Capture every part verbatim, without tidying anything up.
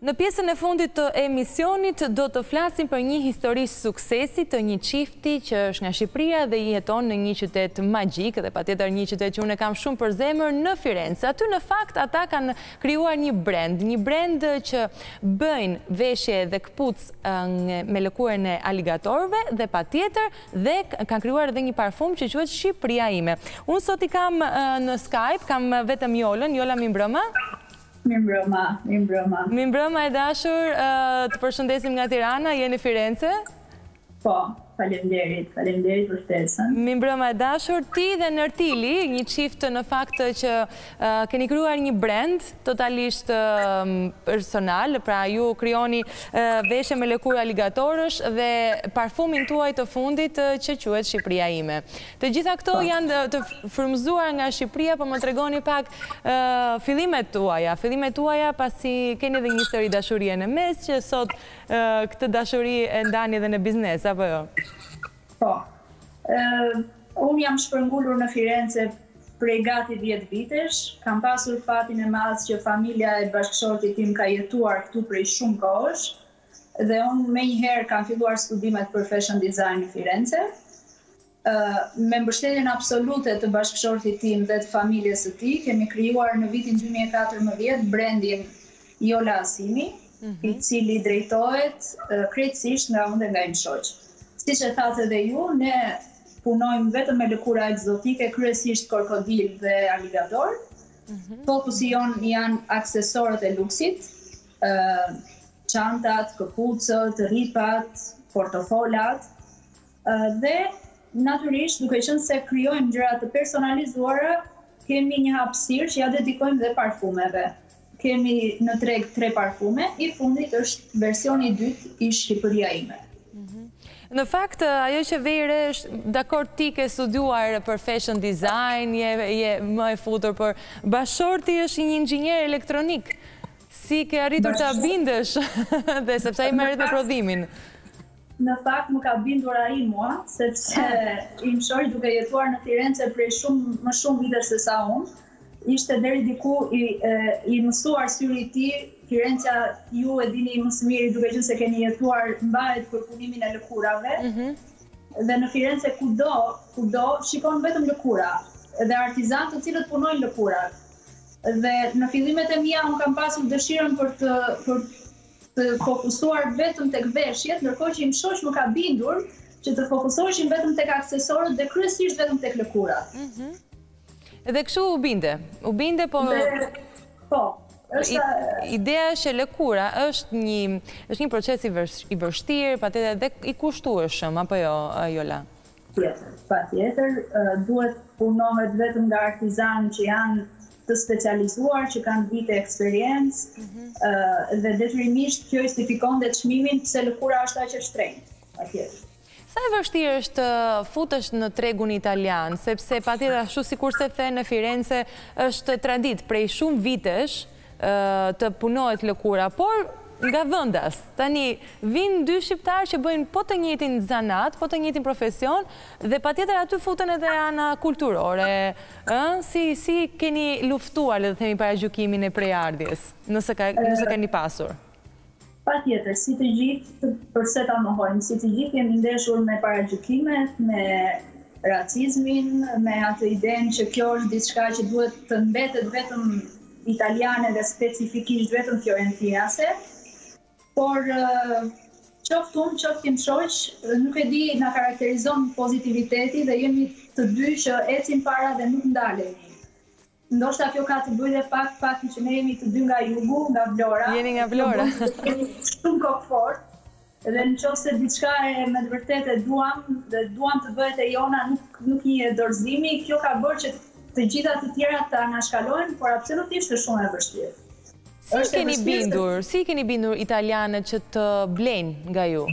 Në pjesën e fundit të emisionit do të flasim për një histori suksesi të një çifti që është nga Shqipëria dhe jeton në një qytet magjik dhe patjetër një qytet që unë kam shumë për zemër në Firenze. Aty në fakt ata kanë krijuar një brand, një brand që bëjnë veshje dhe këpucë me lëkurën e aligatorëve dhe patjetër dhe kanë krijuar edhe një parfum që quhet Shqipëria ime. Unë sot i kam në Skype, kam vetëm Jolën, Jola Mimbrëma. Mimbrëma, Mimbrëma. Mimbrëma e dashur, të përshëndesim nga Tirana, je në Firenze? Po, faleminderit, faleminderit për ftesën. Mimbrëma e dashur, ti dhe Nërtili, një çift në fakt që keni krijuar një brand totalisht personal, pra ju krijoni veshje me lëkurë aligatorësh dhe parfumin tuaj të fundit që quhet Shqipëria ime. Të gjitha këto janë të frymëzuar nga Shqipëria, por më tregoni pak fillimet tuaja, fillimet tuaja pasi keni edhe një histori dashurie në mes që sot këtë dashuri e ndani edhe në biznes, apo jo? Po. Unë jam shpërngulur në Firenze prej gati dhjetë vitesh. Kam pasur fatin e madh që familja e bashkëshortit tim ka jetuar këtu prej shumë kohësh dhe unë menjëherë kam filluar studimet për fashion design në Firenze. Me mbështetjen absolute të bashkëshortit tim dhe të familjes së tij, kemi krijuar në vitin dy mijë e katërmbëdhjetë brandin Jola Asimi, i cili drejtohet krejtësisht nga unë dhe nga im shoq. Siç e thatë edhe ju, ne punojmë vetëm me lëkura egzotike, kryesisht krokodil dhe aligator. Fokusi jonë janë aksesorët e luksit, çantat, këpucët, ripat, portofolat dhe natyrisht, duke qenë se krijojmë gjëra të personalizuara, kemi një hapësirë që ja dedikojmë dhe parfumeve. Kemi në treg tre parfume, i fundit është versioni i dytë i Shqipëria ime. Në fakt, ajo që vejre është, dakor ti ke studiuar për fashion design, je më e futur, për bashorti është një inxhinier elektronik. Si ke arritur të bindesh dhe sepse ai merret me prodhimin? Në fakt më ka bindur ai mua, sepse im shoq duke jetuar në Firenze prej shumë më shumë vitesh se sa unë, ishte deri diku i, i mësuar syri i tij. Firenca, ju e dini më së miri duke qenë se keni jetuar mbahet për punimin e lëkurave. Dhe në Firenze kudo, kudo shikon vetëm lëkura dhe artizan të cilët punojnë lëkurat. Dhe në fillimet e mia unë kam pasur dëshirën për të për të fokusuar vetëm tek veshjet, ndërkohë që im shoq më ka bindur që të fokusoheshim vetëm tek aksesorët dhe kryesisht vetëm tek lëkurat. Edhe kështu u binde. U binde, po po. Ideja është që lëkura është një është një proces i vështirë, patjetër dhe i kushtueshëm, apo jo, Jola? Patjetër, patjetër, duhet punohet vetëm nga artizanë që janë të specializuar, që kanë vite eksperiencë, dhe detyrimisht kjo justifikon dhe çmimin pse lëkura është aq e shtrenjtë, patjetër. Sa e vështirë është futesh në tregun italian, sepse patjetër ashtu sikur se the në Firenze është tradit prej shumë vitesh të punohet lëkura, por nga vendas. Tani vinë dy shqiptarë që bëjnë po të njëjtin zanat, po të njëjtin profesion dhe patjetër aty futen edhe ana kulturore. Si si keni luftuar, le të themi, paragjykimin e prejardhjes, nëse ka nëse keni pasur? Patjetër, si të gjithë, përse ta mohojmë, si të gjithë jemi ndeshur me paragjykimet, me racizmin, me atë idenë që kjo është diçka që duhet të mbetet vetëm italiane dhe specifikisht vetëm fiorentinase, por qoftë unë, qoftë im shoq, nuk e di, na karakterizon pozitiviteti dhe jemi të dy që ecim para dhe nuk ndalemi. Ndoshta kjo ka të bëjë dhe pak fakti që ne jemi të dy nga jugu, nga Vlora. Jeni nga Vlora. Jemi shumë kokfort. Dhe nëse diçka e me të vërtetë duam dhe duam të bëhet e jona, nuk nuk një dorëzimi, kjo ka bërë që të gjitha të tjera të anashkalojnë, por absolutisht është shumë e vështirë. Si keni bindur, si keni bindur italianët që të blejnë nga ju?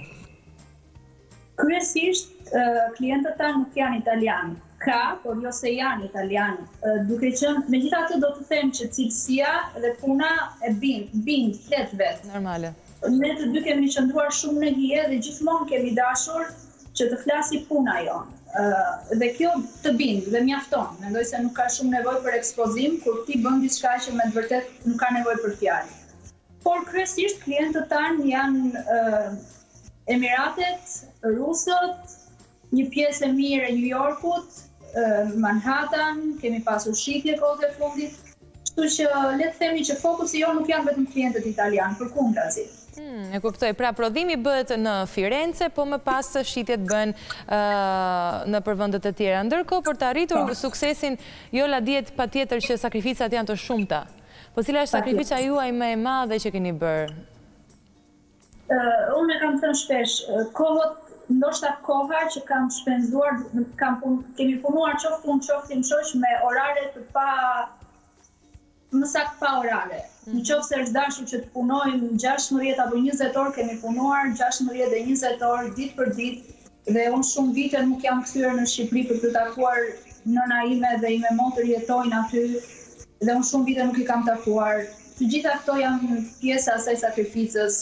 Kryesisht klientët tanë nuk janë italianë. Ka, por jo se janë italianë. Duke qenë, megjithatë do të them që cilësia dhe puna e bind, bind, flet vetë. Normale. Ne të dy kemi qëndruar shumë në hije dhe gjithmonë kemi dashur që të flasi puna jonë. Dhe kjo të bind dhe mjafton. Mendoj se nuk ka shumë nevojë për ekspozim, kur ti bën diçka që me të vërtet nuk ka nevojë për fjalë. por kryesisht klientët tanë janë Emiratet, Rusët, një pjesë e mirë e New Yorkut, Manhattan, kemi pasur shitje kohët e fundit. Kështu që le të themi që fokusi jo nuk janë vetëm klientët italianë, përkundrazi. Hmm, e kuptoj, pra prodhimi bëhet në Firenze, po më pas shitjet bën uh, në përvendet e tjera. Ndërkohë, për të arritur suksesin, jo la dihet patjetër që sakrificat janë të shumta. Po cila është sakrifica juaj më e madhe që keni bërë? Uh, unë e kam thënë shpesh, kohët, ndoshta koha që kam shpenzuar, kam pun, kemi punuar qoftë unë qoftë im shoq me orare të pa më saktë pa orare. Në qoftë se është dashur që të punojmë gjashtëdhjetë apo njëzet orë, kemi punuar gjashtëdhjetë dhe njëzet orë ditë për ditë, dhe unë shumë vite nuk jam kthyer në Shqipëri për të takuar nëna ime dhe ime motër jetojnë aty, dhe unë shumë vite nuk i kam takuar. Të gjitha këto janë pjesa e asaj sakrificës,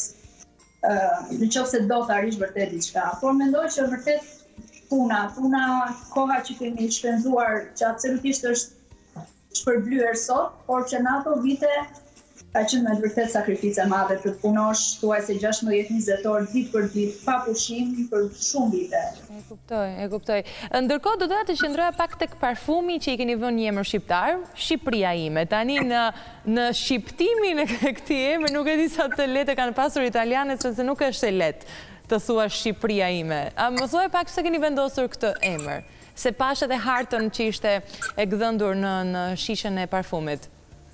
në qoftë se do të arrish vërtet diçka. Por mendoj që vërtet puna, puna, koha që kemi shpenzuar, që absolutisht është shpërblyer sot, por që në ato vite ka qenë me vërtet sakrificë e madhe të punosh thuaj se gjashtëdhjetë njëzet orë ditë për ditë pa pushim për shumë vite. E kuptoj, e kuptoj. Ndërkohë do doja të qëndroja pak tek parfumi që i keni vënë një emër shqiptar, Shqipëria ime. Tani në në shqiptimin e këtij emri nuk e di sa të lehtë kanë pasur italianët, sepse nuk është e lehtë të thua Shqipëria ime. A më thuaj pak pse keni vendosur këtë emër? Se pash edhe hartën që ishte e gdhëndur në, në shishën e parfumit.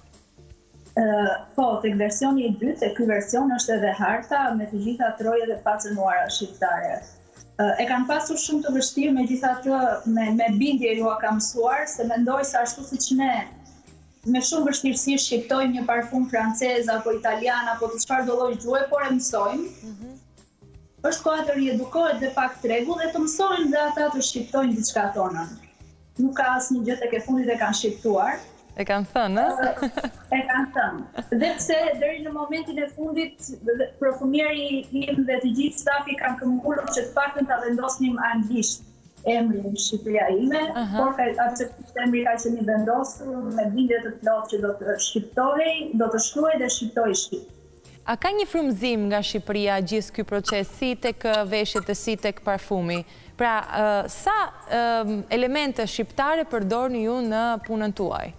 Uh, po, tek versioni i dytë, e ky version është edhe harta me të gjitha trojet e pacënuara shqiptare. Uh, e kanë pasur shumë të vështirë, megjithatë me, me bindje ju a kam mësuar, se mendoj se ashtu siç ne me shumë vështirësi shqiptojmë një parfum francez apo italian apo të çfarë do lloj gjuhë, por e mësojmë. Mm-hmm. Është koha të riedukohet dhe pak tregu dhe të mësojnë dhe ata të shqiptojnë diçka tonën. Nuk ka asnjë gjë tek e fundit e kanë shqiptuar. E kanë thënë, ë? E kanë thënë. Dhe pse deri në momentin e fundit profumieri im dhe të gjithë stafi kanë këmbgulur që të paktën ta vendosnim anglisht emrin Shqipëria ime, uh -huh. por ka absolutisht emri ka qenë i vendosur me bindje të plotë që do të shqiptohej, do të shkruaj dhe shqiptoj shqip. A ka një frymëzim nga Shqipëria gjithë ky proces, si tek veshjet e si tek parfumi? Pra, uh, sa uh, elemente shqiptare përdorni ju në punën tuaj?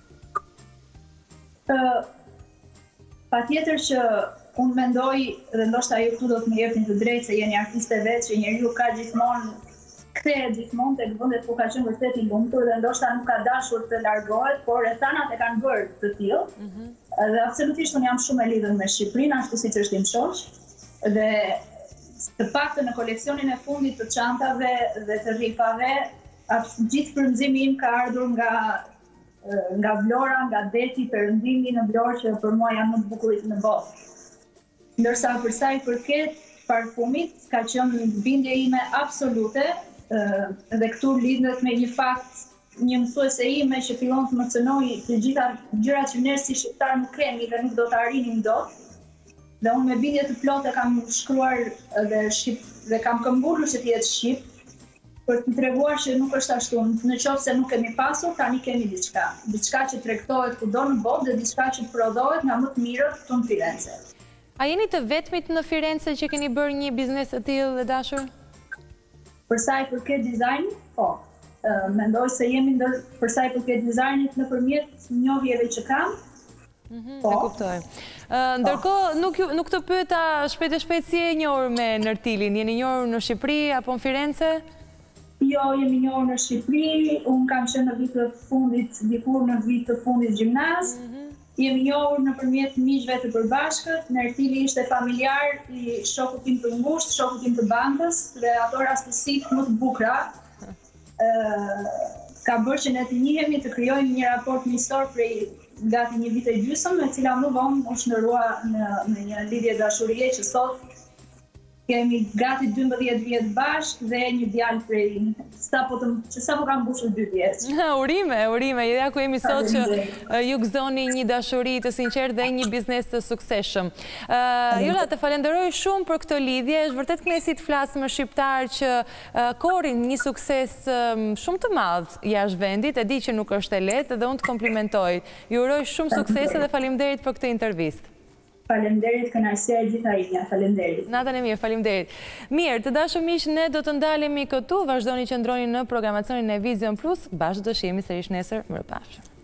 Uh, Patjetër që unë mendoj, dhe ndoshta ju këtu do të më jepni të drejtë se jeni artiste vetë, që njeriu ka gjithmonë kthehet gjithmonë tek vendet ku ka qenë vërtet i lumtur dhe ndoshta nuk ka dashur të largohet, por rrethanat e kanë bërë të tillë. Mm -hmm. Dhe absolutisht unë jam shumë e lidhur me Shqipërinë, ashtu siç është im shoq. Dhe të paktën në koleksionin e fundit të çantave dhe të rrifave, gjithë frymëzimi im ka ardhur nga nga Vlora, nga deti, perëndimi në Vlorë që për mua janë më të bukurit në botë. Ndërsa për sa i përket parfumit, ka qenë bindje ime absolute, dhe këtu lidhet me një fakt, një mësuese ime që fillon të më cënoi të gjitha gjërat që ne si shqiptar nuk kemi dhe nuk do të arrinim dot. Dhe unë me bindje të plotë kam shkruar dhe shqip dhe kam këmbgulur që të jetë shqip, për të treguar që nuk është ashtu. Në qoftë se nuk kemi pasur, tani kemi diçka. Diçka që tregtohet kudo në botë dhe diçka që prodhohet nga më të mirët këtu në Firenze. A jeni të vetmit në Firenze që keni bërë një biznes të tillë dhe dashur? Për sa i përket dizajnit, po. Uh, mendoj se jemi ndër për sa i përket dizajnit nëpërmjet njohjeve që kam. Mm -hmm, po. E kuptoj. Uh, ndërkohë nuk ju, nuk të pyeta shpejt e shpejt si e njohur me Nërtilin, jeni njohur në Shqipëri apo në Firenze? Jo, jemi njohur në Shqipëri, unë kam qenë në vitë të fundit, dikur në vitë të fundit gjimnaz. Mm -hmm. Jemi njohur nëpërmjet miqve të përbashkët. Nërtili ishte familjar i shokut tim të ngushtë, shokut tim të bankës dhe ato rastësitë më të bukura uh, ka bërë që ne të njihemi, të krijojmë një raport miqësor prej gati një vit e gjysmë, me cila më vonë u shndërua në, në një lidhje dashurie që sot kemi gati dymbëdhjetë vjet bashkë dhe një djalë prej sapo të që sapo kam mbushur dy vjet. Urime, urime. Ja ku jemi sot që uh, ju gëzoni një dashuri të sinqertë dhe një biznes të suksesshëm. Uh, Jola, të falenderoj shumë për këtë lidhje. Është vërtet kënaqësi të flas me shqiptar që uh, korin një sukses um, shumë të madh jashtë vendit. E di që nuk është e lehtë dhe unë të komplimentoj. Ju uroj shumë suksese dhe faleminderit për këtë intervistë. Faleminderit, kënaqësia e gjitha ime. Faleminderit. Natën e mirë, faleminderit. Mirë, të dashur miq, ne do të ndalemi këtu, vazhdoni që ndroni në programacionin e Vision Plus, bashkë do të shihemi sërish nesër, mirupafshim.